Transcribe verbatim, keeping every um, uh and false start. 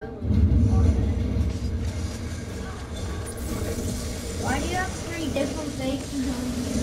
Why do you have three different faces on you?